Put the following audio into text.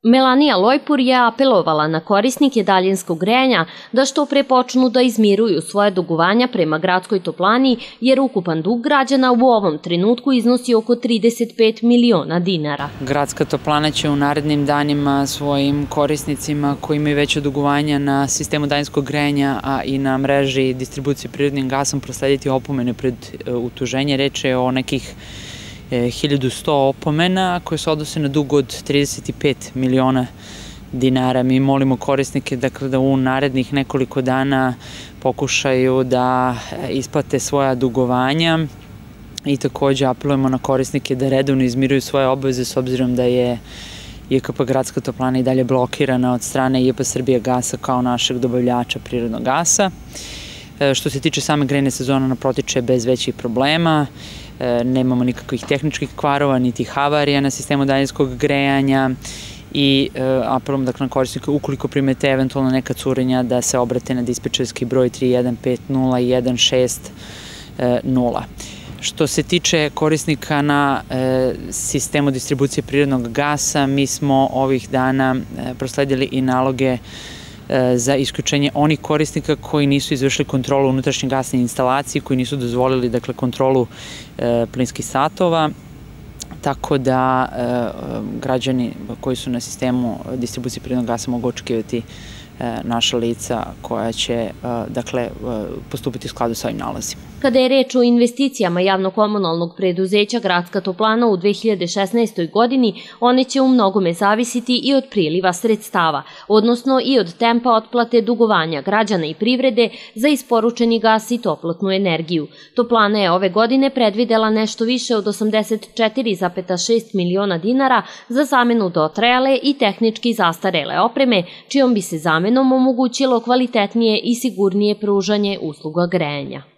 Melanija Lojpur je apelovala na korisnike daljinskog grejanja da što pre počnu da izmiruju svoje dugovanja prema gradskoj toplani, jer ukupan dug građana u ovom trenutku iznosi oko 35 miliona dinara. Gradska toplana će u narednim danima svojim korisnicima koji imaju veće dugovanja na sistemu daljinskog grejanja, a i na mreži distribucije prirodnim gasom proslediti opomene pred utuženje. Reč je o nekih 1100 opomena koje se odnose na dug od 35 miliona dinara. Mi molimo korisnike da u narednih nekoliko dana pokušaju da isplate svoja dugovanja i takođe apelujemo na korisnike da redovno izmiruju svoje obaveze s obzirom da je JKP Gradska toplana i dalje blokirana od strane JP Srbijagasa kao našeg dobavljača prirodnog gasa. Što se tiče same grejne sezone, ona protiče bez većih problema. Nemamo nikakvih tehničkih kvarova, niti havarija na sistemu daljinskog grejanja i apelujemo na korisnike ukoliko primete eventualno neka curenja da se obrate na dispečerski broj 3150 1600. Što se tiče korisnika na sistemu distribucije prirodnog gasa, mi smo ovih dana prosledili i naloge za isključenje onih korisnika koji nisu izvršili kontrolu unutrašnje gasne instalacije, koji nisu dozvolili kontrolu plinskih satova, tako da građani koji su na sistemu distribucije prirodnog gasa mogu očekivati naša lica koja će postupiti u skladu sa ovim nalazima. Kada je reč o investicijama javno-komunalnog preduzeća Gradska toplana u 2016. godini, one će u mnogome zavisiti i od priliva sredstava, odnosno i od tempa otplate dugovanja građana i privrede za isporučeni gas i toplotnu energiju. Toplana je ove godine predvidela nešto više od 84,6 miliona dinara za zamenu dotrajale i tehnički zastarele opreme, čijom bi se zamenom omogućilo kvalitetnije i sigurnije pružanje usluga grejanja.